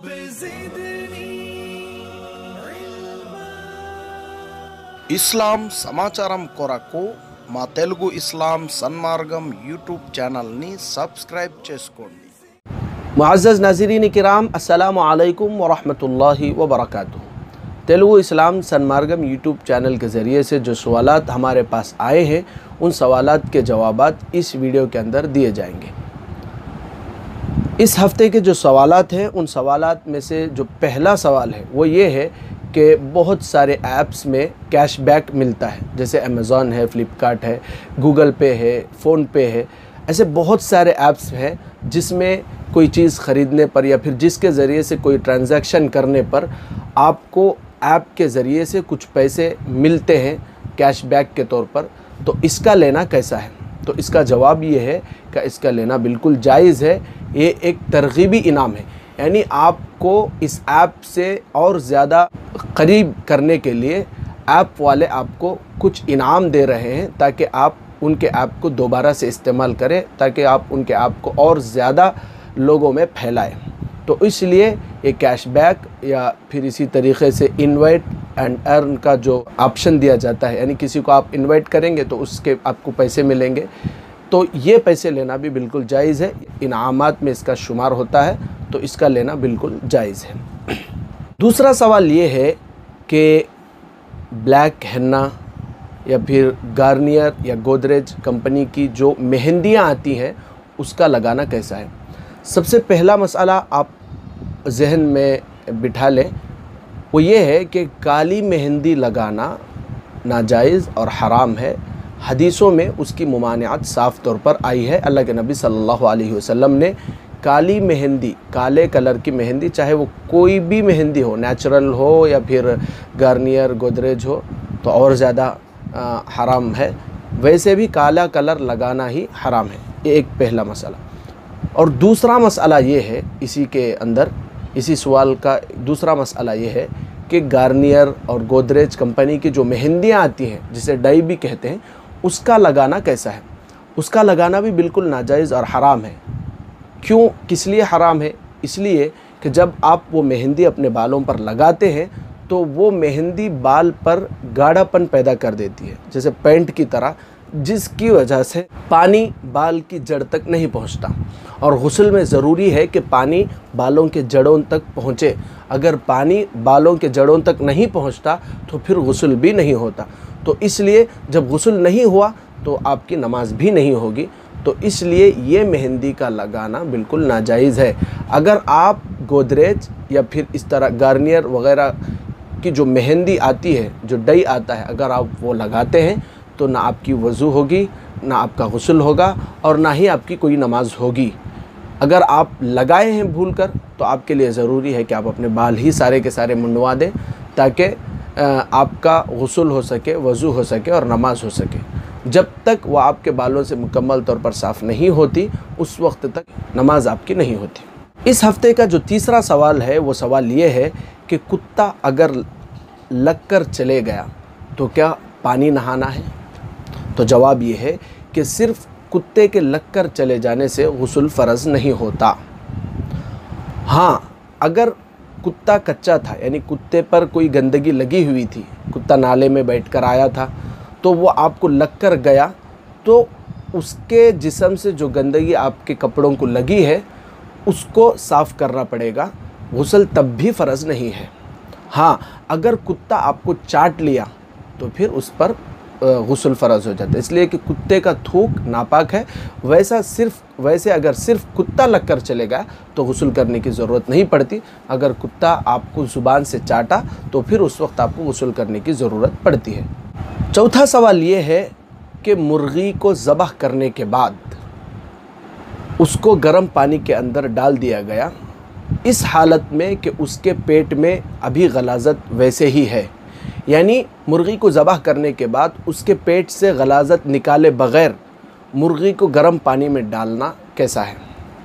ఇస్లాం సమాచారం కొరకు మా తెలుగు ఇస్లాం సన్మార్గం యూట్యూబ్ ఛానల్ని సబ్స్క్రైబ్ చేసుకోండి। मुअज़्ज़ज़ नाज़रीन किराम अस्सलामु अलैकुम व रहमतुल्लाहि व बरकातुहू। तेलुगु इस्लाम सन्मार्गम यूट्यूब चैनल के ज़रिए से जो सवालात हमारे पास आए हैं उन सवालात के जवाबात इस वीडियो के अंदर दिए जाएंगे। इस हफ़्ते के जो सवालात हैं उन सवालात में से जो पहला सवाल है वो ये है कि बहुत सारे ऐप्स में कैशबैक मिलता है, जैसे अमेज़ॉन है, फ्लिपकार्ट है, गूगल पे है, फ़ोन पे है। ऐसे बहुत सारे ऐप्स हैं जिसमें कोई चीज़ ख़रीदने पर या फिर जिसके ज़रिए से कोई ट्रांजैक्शन करने पर आपको ऐप के ज़रिए से कुछ पैसे मिलते हैं कैशबैक के तौर पर। तो इसका लेना कैसा है? तो इसका जवाब ये है कि इसका लेना बिल्कुल जायज़ है। ये एक तरग़ीबी इनाम है, यानी आपको इस ऐप से और ज़्यादा करीब करने के लिए ऐप वाले आपको कुछ इनाम दे रहे हैं ताकि आप उनके ऐप को दोबारा से इस्तेमाल करें, ताकि आप उनके ऐप को और ज़्यादा लोगों में फैलाएं। तो इसलिए ये कैशबैक या फिर इसी तरीक़े से इनवाइट एंड अर्न का जो ऑप्शन दिया जाता है, यानी किसी को आप इनवाइट करेंगे तो उसके आपको पैसे मिलेंगे, तो ये पैसे लेना भी बिल्कुल जायज़ है। इनामात में इसका शुमार होता है, तो इसका लेना बिल्कुल जायज़ है। दूसरा सवाल ये है कि ब्लैक हेन्ना या फिर गार्नियर या गोदरेज कंपनी की जो मेहंदियाँ आती हैं उसका लगाना कैसा है? सबसे पहला मसला आप जहन में बिठा लें, वो ये है कि काली मेहंदी लगाना नाजायज़ और हराम है। हदीसों में उसकी मुमानियात साफ़ तौर पर आई है। अल्लाह के नबी सल्लल्लाहु अलैहि वसल्लम ने काली मेहंदी, काले कलर की मेहंदी, चाहे वो कोई भी मेहंदी हो, नेचुरल हो या फिर गार्नियर गोदरेज हो, तो और ज़्यादा हराम है। वैसे भी काला कलर लगाना ही हराम है। ये एक पहला मसला। और दूसरा मसला ये है, इसी के अंदर इसी सवाल का दूसरा मसला ये है कि गार्नियर और गोदरेज कंपनी की जो मेहंदियाँ आती हैं, जिसे डाई भी कहते हैं, उसका लगाना कैसा है? उसका लगाना भी बिल्कुल नाजायज़ और हराम है। क्यों, किस लिए हराम है? इसलिए कि जब आप वो मेहंदी अपने बालों पर लगाते हैं तो वो मेहंदी बाल पर गाढ़ापन पैदा कर देती है, जैसे पेंट की तरह, जिसकी वजह से पानी बाल की जड़ तक नहीं पहुंचता। और गुस्ल में ज़रूरी है कि पानी बालों के जड़ों तक पहुंचे। अगर पानी बालों के जड़ों तक नहीं पहुंचता तो फिर गुस्ल भी नहीं होता। तो इसलिए जब गुस्ल नहीं हुआ तो आपकी नमाज भी नहीं होगी। तो इसलिए ये मेहंदी का लगाना बिल्कुल नाजायज़ है। अगर आप गोदरेज या फिर इस तरह गार्नियर वग़ैरह की जो मेहंदी आती है, जो डाई आता है, अगर आप वो लगाते हैं तो ना आपकी वज़ू होगी, ना आपका गुस्ल होगा और ना ही आपकी कोई नमाज होगी। अगर आप लगाए हैं भूल कर तो आपके लिए ज़रूरी है कि आप अपने बाल ही सारे के सारे मुंडवा दें, ताकि आपका गुस्ल हो सके, वज़ू हो सके और नमाज हो सके। जब तक वो आपके बालों से मुकम्मल तौर पर साफ़ नहीं होती, उस वक्त तक नमाज आपकी नहीं होती। इस हफ़्ते का जो तीसरा सवाल है वो सवाल ये है कि कुत्ता अगर लग कर चले गया तो क्या पानी नहाना है? तो जवाब ये है कि सिर्फ़ कुत्ते के लग कर चले जाने से गुस्ल फ़र्ज़ नहीं होता। हाँ, अगर कुत्ता कच्चा था, यानी कुत्ते पर कोई गंदगी लगी हुई थी, कुत्ता नाले में बैठकर आया था, तो वो आपको लग कर गया, तो उसके जिस्म से जो गंदगी आपके कपड़ों को लगी है उसको साफ़ करना पड़ेगा। गुस्ल तब भी फ़र्ज़ नहीं है। हाँ, अगर कुत्ता आपको चाट लिया तो फिर उस पर गुस्ल फ़र्ज़ हो जाता है, इसलिए कि कुत्ते का थूक नापाक है। वैसे अगर सिर्फ़ कुत्ता लग कर चलेगा तो गुस्ल करने की ज़रूरत नहीं पड़ती। अगर कुत्ता आपको ज़ुबान से चाटा तो फिर उस वक्त आपको गुस्ल करने की ज़रूरत पड़ती है। चौथा सवाल ये है कि मुर्गी को ज़बह करने के बाद उसको गर्म पानी के अंदर डाल दिया गया, इस हालत में कि उसके पेट में अभी गलाज़त वैसे ही है, यानी मुर्गी को ज़बह करने के बाद उसके पेट से गलाज़त निकाले बग़ैर मुर्गी को गर्म पानी में डालना कैसा है?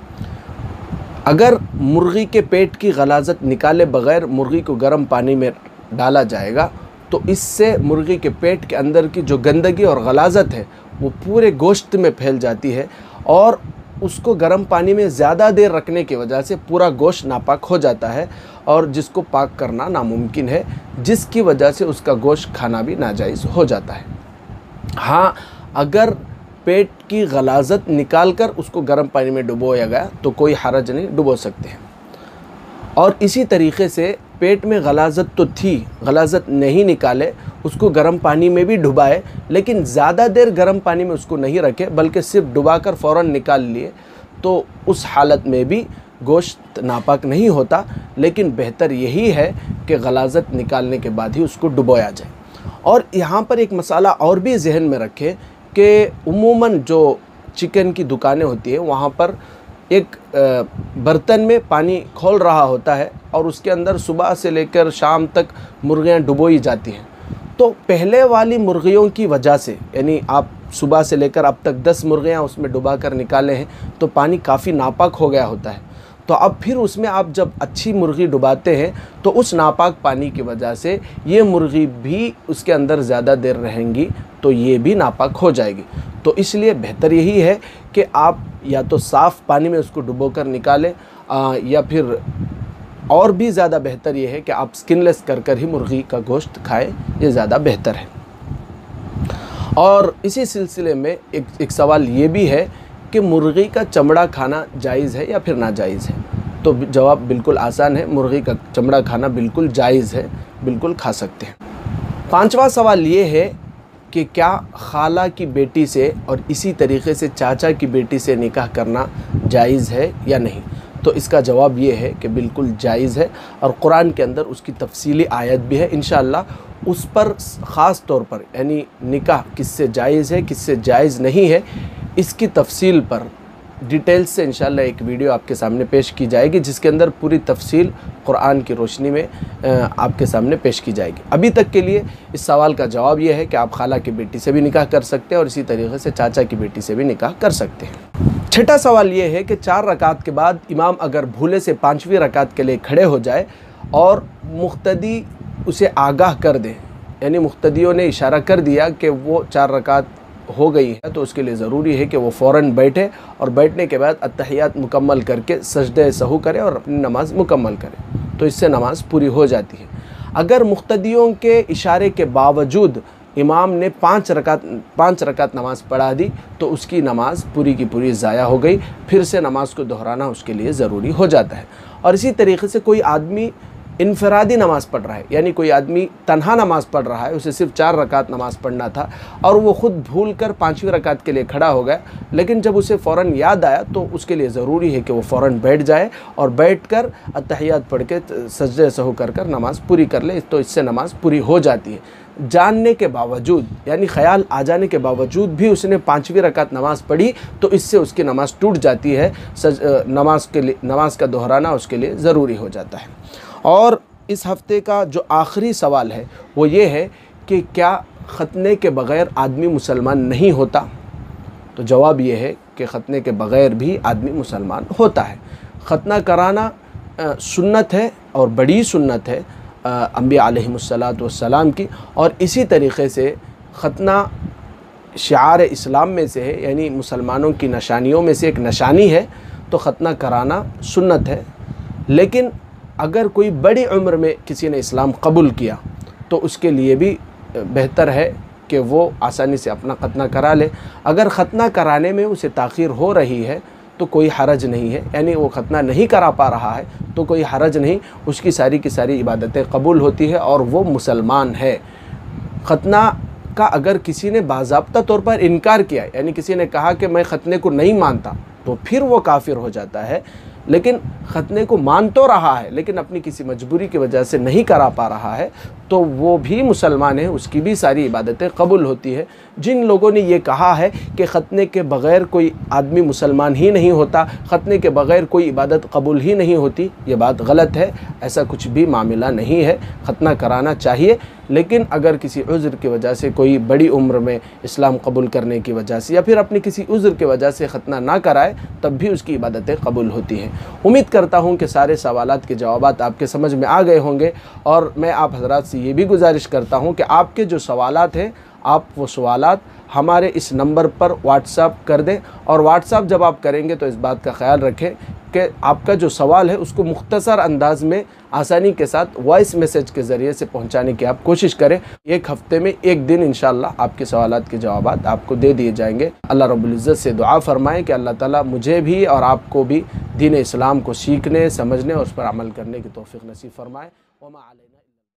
अगर मुर्गी के पेट की गलाज़त निकाले बग़ैर मुर्गी को गर्म पानी में डाला जाएगा तो इससे मुर्गी के पेट के अंदर की जो गंदगी और गलाज़त है वो पूरे गोश्त में फैल जाती है और उसको गर्म पानी में ज़्यादा देर रखने की वजह से पूरा गोश्त नापाक हो जाता है और जिसको पाक करना नामुमकिन है, जिसकी वजह से उसका गोश्त खाना भी नाजायज़ हो जाता है। हाँ, अगर पेट की गलाज़त निकाल कर उसको गर्म पानी में डुबोया गया तो कोई हरज नहीं, डुबो सकते हैं। और इसी तरीक़े से पेट में गलाज़त तो थी, गलाज़त नहीं निकाले, उसको गर्म पानी में भी डुबाए, लेकिन ज़्यादा देर गर्म पानी में उसको नहीं रखे बल्कि सिर्फ डुबाकर फ़ौरन निकाल लिए, तो उस हालत में भी गोश्त नापाक नहीं होता। लेकिन बेहतर यही है कि गलाज़त निकालने के बाद ही उसको डुबोया जाए। और यहाँ पर एक मसाला और भी जहन में रखें कि उमूमन जो चिकन की दुकानें होती हैं वहाँ पर एक बर्तन में पानी खोल रहा होता है और उसके अंदर सुबह से लेकर शाम तक मुर्गियाँ डुबोई जाती हैं। तो पहले वाली मुर्गियों की वजह से, यानी आप सुबह से लेकर अब तक 10 मुर्गियाँ उसमें डुबा कर निकाले हैं तो पानी काफ़ी नापाक हो गया होता है। तो अब फिर उसमें आप जब अच्छी मुर्गी डुबाते हैं तो उस नापाक पानी की वजह से ये मुर्गी भी उसके अंदर ज़्यादा देर रहेंगी तो ये भी नापाक हो जाएगी। तो इसलिए बेहतर यही है कि आप या तो साफ़ पानी में उसको डुबोकर निकालें या फिर और भी ज़्यादा बेहतर ये है कि आप स्किनलेस कर ही मुर्गी का गोश्त खाएं, ये ज़्यादा बेहतर है। और इसी सिलसिले में एक सवाल ये भी है कि मुर्गी का चमड़ा खाना जायज़ है या फिर नाजायज़ है। तो जवाब बिल्कुल आसान है, मुर्गी का चमड़ा खाना बिल्कुल जायज़ है, बिल्कुल खा सकते हैं। 5वां सवाल ये है कि क्या खाला की बेटी से और इसी तरीक़े से चाचा की बेटी से निकाह करना जायज़ है या नहीं। तो इसका जवाब ये है कि बिल्कुल जायज़ है और कुरान के अंदर उसकी तफसीली आयत भी है। इंशाअल्लाह उस पर ख़ास तौर पर, यानी निकाह किससे जायज़ है किससे जायज़ नहीं है, इसकी तफसील पर डिटेल से इंशाअल्लाह एक वीडियो आपके सामने पेश की जाएगी, जिसके अंदर पूरी तफसील कुरान की रोशनी में आपके सामने पेश की जाएगी। अभी तक के लिए इस सवाल का जवाब ये है कि आप खाला की बेटी से भी निकाह कर सकते हैं और इसी तरीके से चाचा की बेटी से भी निकाह कर सकते हैं। 6ठा सवाल ये है कि 4 रकात के बाद इमाम अगर भूले से 5वीं रकात के लिए खड़े हो जाए और मुक्तदी उसे आगाह कर दे, यानी मुक्तदियों ने इशारा कर दिया कि वो 4 रकात हो गई है, तो उसके लिए ज़रूरी है कि वो फ़ौरन बैठे और बैठने के बाद अत्तहियात मुकम्मल करके सजदे सहू करे और अपनी नमाज़ मुकम्मल करे, तो इससे नमाज़ पूरी हो जाती है। अगर मुक्तदियों के इशारे के बावजूद इमाम ने 5 रकात नमाज़ पढ़ा दी तो उसकी नमाज़ पूरी की पूरी ज़ाया हो गई, फिर से नमाज़ को दोहराना उसके लिए ज़रूरी हो जाता है। और इसी तरीके से कोई आदमी इनफरादी नमाज़ पढ़ रहा है, यानी कोई आदमी तन्हा नमाज़ पढ़ रहा है, उसे सिर्फ 4 रकात नमाज़ पढ़ना था और वो ख़ुद भूल कर 5वीं रकात के लिए खड़ा हो गया, लेकिन जब उसे फ़ौरन याद आया तो उसके लिए ज़रूरी है कि वो फ़ौरन बैठ जाए और बैठ कर अत्तहियात पढ़ के सजदे सहू कर नमाज़ पूरी कर ले, तो इससे नमाज़ पूरी हो जाती है। जानने के बावजूद, यानी ख़याल आ जाने के बावजूद भी उसने 5वीं रकात नमाज़ पढ़ी तो इससे उसकी नमाज़ टूट जाती है। नमाज का दोहराना उसके लिए ज़रूरी हो जाता है। और इस हफ़्ते का जो आखिरी सवाल है वो ये है कि क्या ख़तने के बग़ैर आदमी मुसलमान नहीं होता। तो जवाब ये है कि ख़तने के बग़ैर भी आदमी मुसलमान होता है। ख़तना कराना सुन्नत है और बड़ी सुन्नत है अंबिया अलैहिमुस्सलातु वस्सलाम की, और इसी तरीक़े से ख़तना शिआर इस्लाम में से है, यानी मुसलमानों की निशानियों में से एक निशानी है, तो ख़तना कराना सुन्नत है। लेकिन अगर कोई बड़ी उम्र में किसी ने इस्लाम कबूल किया तो उसके लिए भी बेहतर है कि वो आसानी से अपना ख़तना करा ले। अगर ख़तना कराने में उसे ताख़ीर हो रही है तो कोई हरज नहीं है, यानी वो ख़तना नहीं करा पा रहा है तो कोई हरज नहीं, उसकी सारी की सारी इबादतें कबूल होती है और वो मुसलमान है। ख़तना का अगर किसी ने बाज़ाब्ता तौर पर इनकार किया, यानी किसी ने कहा कि मैं ख़तने को नहीं मानता, तो फिर वो काफिर हो जाता है। लेकिन ख़तने को मान तो रहा है लेकिन अपनी किसी मजबूरी की वजह से नहीं करा पा रहा है, तो वो भी मुसलमान है, उसकी भी सारी इबादतें कबूल होती है। जिन लोगों ने ये कहा है कि ख़तने के बग़ैर कोई आदमी मुसलमान ही नहीं होता, ख़तने के बग़ैर कोई इबादत कबूल ही नहीं होती, ये बात गलत है। ऐसा कुछ भी मामला नहीं है, ख़तना कराना चाहिए। लेकिन अगर किसी उज़्र की वजह से, कोई बड़ी उम्र में इस्लाम कबूल करने की वजह से या फिर अपनी किसी उज़्र की वजह से ख़तना ना कराए, तब भी उसकी इबादतें कबूल होती हैं। उम्मीद करता हूँ कि सारे सवालात के जवाबात आपके समझ में आ गए होंगे, और मैं आप हज़रात से ये भी गुजारिश करता हूँ कि आपके जो सवालात हैं आप वो सवालात हमारे इस नंबर पर व्हाट्सअप कर दें। और व्हाट्सअप जब आप करेंगे तो इस बात का ख्याल रखें कि आपका जो सवाल है उसको मुख्तसर अंदाज में आसानी के साथ वॉइस मैसेज के ज़रिए से पहुंचाने की आप कोशिश करें। एक हफ़्ते में एक दिन इंशाअल्लाह आपके सवालात के जवाबात आपको दे दिए जाएंगे। अल्लाह रब्बुल इज़्ज़त से दुआ फरमाएं कि अल्लाह ताला मुझे भी और आपको भी दीन इस्लाम को सीखने, समझने और उस पर अमल करने की तौफ़ीक़ नसीब फरमाए। वमा अलैना।